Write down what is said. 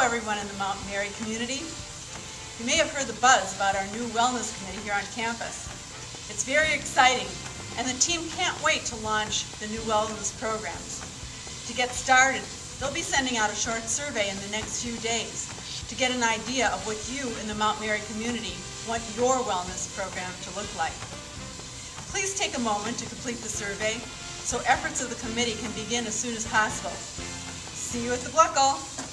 everyone in the Mount Mary community. You may have heard the buzz about our new Wellness Committee here on campus. It's very exciting, and the team can't wait to launch the new wellness programs. To get started, they'll be sending out a short survey in the next few days to get an idea of what you in the Mount Mary community want your wellness program to look like. Please take a moment to complete the survey so efforts of the committee can begin as soon as possible. See you at the Gluckle!